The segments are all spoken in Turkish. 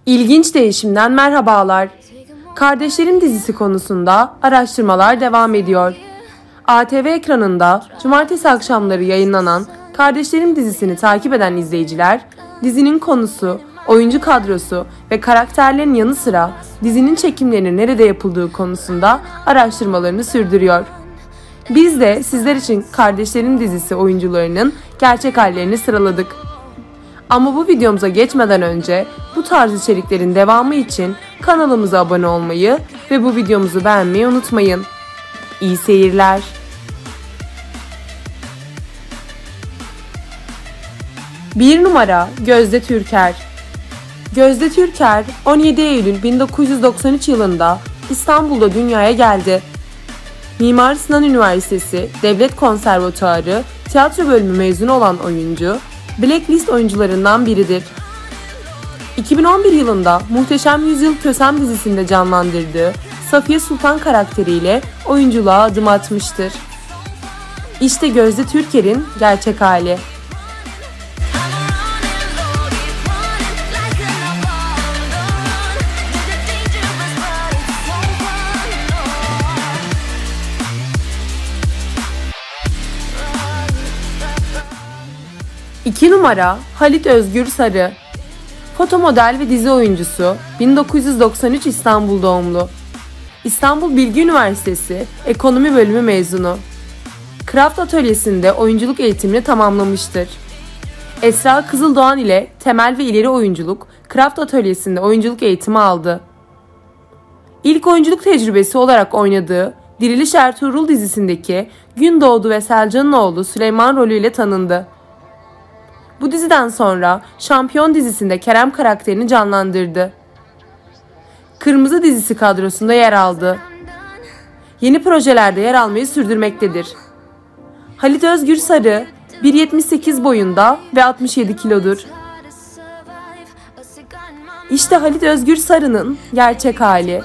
İlginç Değişim'den merhabalar. Kardeşlerim dizisi konusunda araştırmalar devam ediyor. ATV ekranında cumartesi akşamları yayınlanan Kardeşlerim dizisini takip eden izleyiciler, dizinin konusu, oyuncu kadrosu ve karakterlerin yanı sıra dizinin çekimlerinin nerede yapıldığı konusunda araştırmalarını sürdürüyor. Biz de sizler için Kardeşlerim dizisi oyuncularının gerçek hallerini sıraladık. Ama bu videomuza geçmeden önce bu tarz içeriklerin devamı için kanalımıza abone olmayı ve bu videomuzu beğenmeyi unutmayın. İyi seyirler. Bir numara Gözde Türker. Gözde Türker 17 Eylül 1993 yılında İstanbul'da dünyaya geldi. Mimar Sinan Üniversitesi Devlet Konservatuarı Tiyatro Bölümü mezunu olan oyuncu, Blacklist oyuncularından biridir. 2011 yılında Muhteşem Yüzyıl Kösem dizisinde canlandırdığı Safiye Sultan karakteriyle oyunculuğa adım atmıştır. İşte Gözde Türker'in gerçek hali. İki numara Halit Özgür Sarı. Fotomodel ve dizi oyuncusu, 1993 İstanbul doğumlu. İstanbul Bilgi Üniversitesi Ekonomi Bölümü mezunu. Craft Atölyesi'nde oyunculuk eğitimini tamamlamıştır. Esra Kızıldoğan ile temel ve ileri oyunculuk Craft Atölyesi'nde oyunculuk eğitimi aldı. İlk oyunculuk tecrübesi olarak oynadığı Diriliş Ertuğrul dizisindeki Gündoğdu ve Selcan'ın oğlu Süleyman rolüyle tanındı. Bu diziden sonra Şampiyon dizisinde Kerem karakterini canlandırdı. Kırmızı dizisi kadrosunda yer aldı. Yeni projelerde yer almayı sürdürmektedir. Halit Özgür Sarı 1.78 boyunda ve 67 kilodur. İşte Halit Özgür Sarı'nın gerçek hali.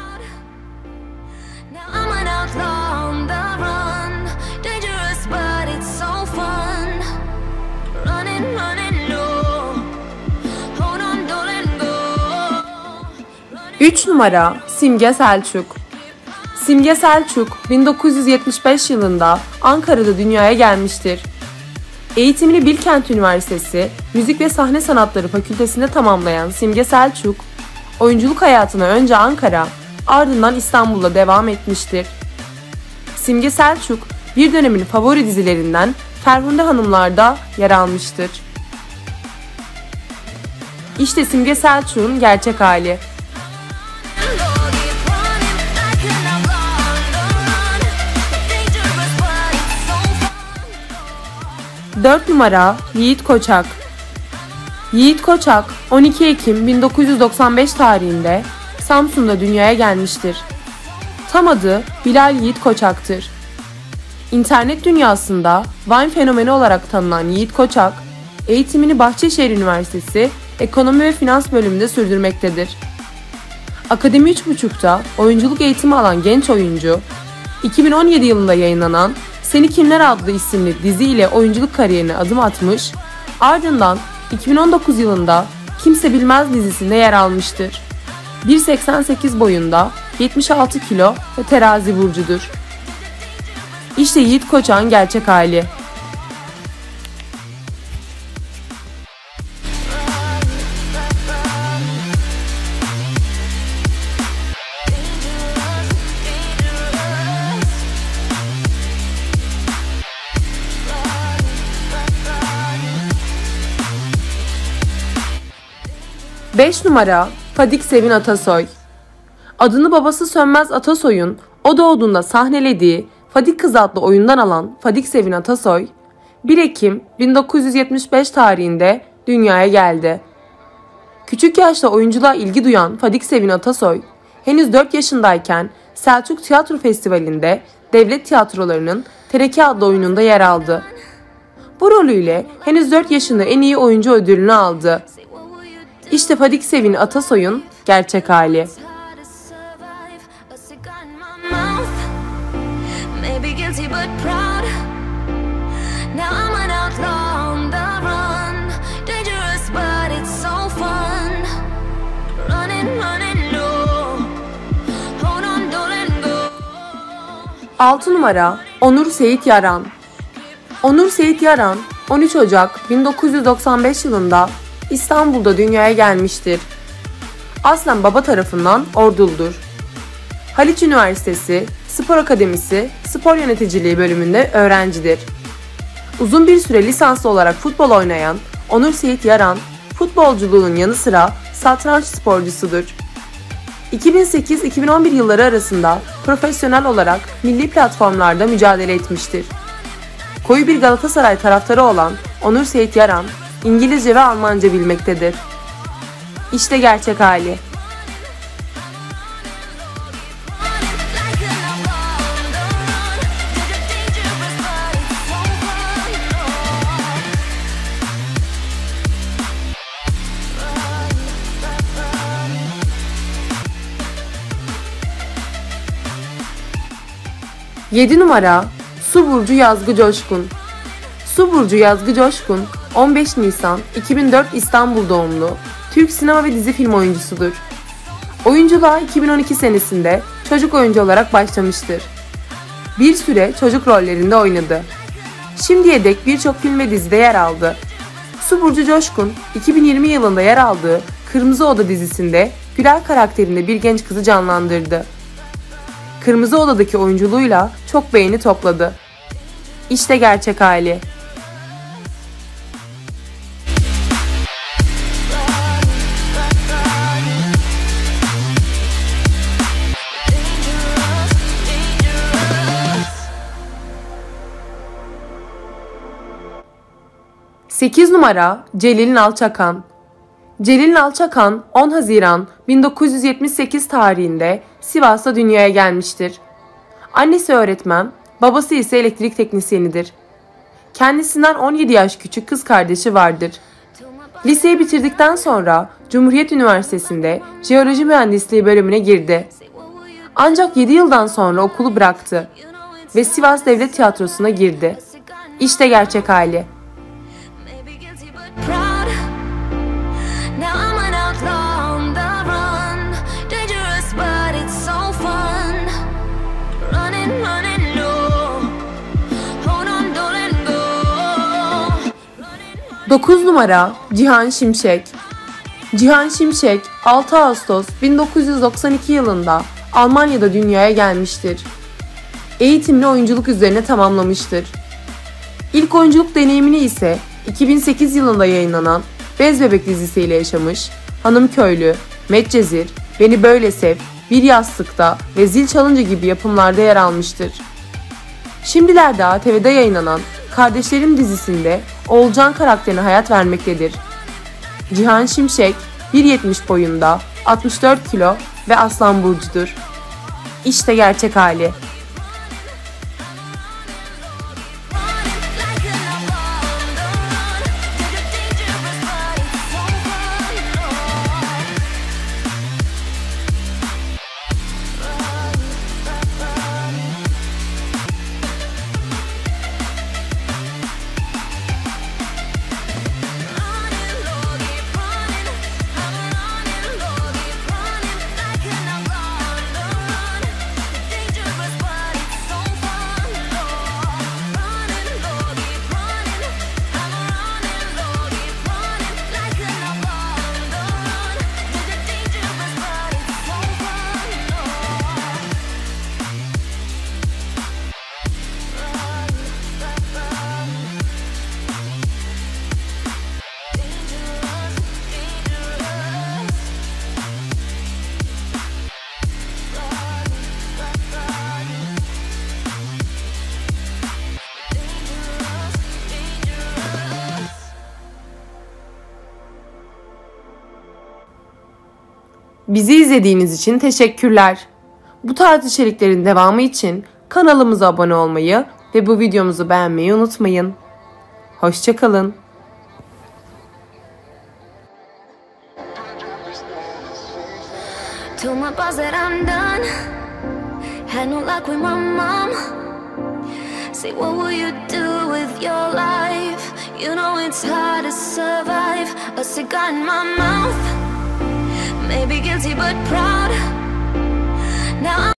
Üç numara Simge Selçuk. Simge Selçuk 1975 yılında Ankara'da dünyaya gelmiştir. Eğitimini Bilkent Üniversitesi Müzik ve Sahne Sanatları Fakültesinde tamamlayan Simge Selçuk, oyunculuk hayatına önce Ankara, ardından İstanbul'da devam etmiştir. Simge Selçuk, bir dönemin favori dizilerinden Ferhunde Hanımlar'da yer almıştır. İşte Simge Selçuk'un gerçek hali. 4 numara Yiğit Koçak. Yiğit Koçak 12 Ekim 1995 tarihinde Samsun'da dünyaya gelmiştir. Tam adı Bilal Yiğit Koçak'tır. İnternet dünyasında Vine fenomeni olarak tanınan Yiğit Koçak, eğitimini Bahçeşehir Üniversitesi Ekonomi ve Finans bölümünde sürdürmektedir. Akademi 3.5'ta oyunculuk eğitimi alan genç oyuncu, 2017 yılında yayınlanan Seni Kimler adlı isimli dizi ile oyunculuk kariyerine adım atmış, ardından 2019 yılında Kimse Bilmez dizisinde yer almıştır. 1.88 boyunda, 76 kilo ve terazi burcudur. İşte Yiğit Koçak'ın gerçek hali. Beş numara Fadik Sevin Atasoy. Adını babası Sönmez Atasoy'un o doğduğunda sahnelediği Fadik Kız adlı oyundan alan Fadik Sevin Atasoy, 1 Ekim 1975 tarihinde dünyaya geldi. Küçük yaşta oyunculuğa ilgi duyan Fadik Sevin Atasoy, henüz 4 yaşındayken Selçuk Tiyatro Festivali'nde devlet tiyatrolarının Tereke adlı oyununda yer aldı. Bu rolüyle henüz 4 yaşında en iyi oyuncu ödülünü aldı. İşte Fadik Sevin Atasoy'un gerçek hali. 6 numara Onur Seyit Yaran. Onur Seyit Yaran 13 Ocak 1995 yılında İstanbul'da dünyaya gelmiştir. Aslen baba tarafından Orduludur. Haliç Üniversitesi Spor Akademisi Spor Yöneticiliği bölümünde öğrencidir. Uzun bir süre lisanslı olarak futbol oynayan Onur Seyit Yaran, futbolculuğunun yanı sıra satranç sporcusudur. 2008-2011 yılları arasında profesyonel olarak milli platformlarda mücadele etmiştir. Koyu bir Galatasaray taraftarı olan Onur Seyit Yaran, İngilizce ve Almanca bilmektedir. İşte gerçek hali. Yedi numara Su Burcu Yazgı Coşkun. Su Burcu Yazgı Coşkun 15 Nisan 2004 İstanbul doğumlu Türk sinema ve dizi film oyuncusudur. Oyunculuğa 2012 senesinde çocuk oyuncu olarak başlamıştır. Bir süre çocuk rollerinde oynadı. Şimdiye dek birçok film ve dizide yer aldı. Su Burcu Coşkun 2020 yılında yer aldığı Kırmızı Oda dizisinde Gülay karakterinde bir genç kızı canlandırdı. Kırmızı Oda'daki oyunculuğuyla çok beğeni topladı. İşte gerçek hali. Sekiz numara Celil Nalçakan. Celil Nalçakan 10 Haziran 1978 tarihinde Sivas'ta dünyaya gelmiştir. Annesi öğretmen, babası ise elektrik teknisyenidir. Kendisinden 17 yaş küçük kız kardeşi vardır. Liseyi bitirdikten sonra Cumhuriyet Üniversitesi'nde Jeoloji Mühendisliği bölümüne girdi. Ancak 7 yıldan sonra okulu bıraktı ve Sivas Devlet Tiyatrosu'na girdi. İşte gerçek hali. Dokuz numara Cihan Şimşek. Cihan Şimşek 6 Ağustos 1992 yılında Almanya'da dünyaya gelmiştir. Eğitimini oyunculuk üzerine tamamlamıştır. İlk oyunculuk deneyimini ise 2008 yılında yayınlanan Bez Bebek dizisiyle yaşamış, Hanım Köylü, Medcezir, Beni Böyle Sev, Bir Yastıkta ve Zil Çalınca gibi yapımlarda yer almıştır. Şimdilerde ATV'de yayınlanan Kardeşlerim dizisinde Oğulcan karakterine hayat vermektedir. Cihan Şimşek 1.70 boyunda, 64 kilo ve Aslan burcudur. İşte gerçek hali. Bizi izlediğiniz için teşekkürler. Bu tarz içeriklerin devamı için kanalımıza abone olmayı ve bu videomuzu beğenmeyi unutmayın. Hoşça kalın. Told my boss that I'm done. Had no luck with my mom. Say, what will you do with your life? You know it's hard to survive. A cigar in my mouth. Maybe guilty but proud.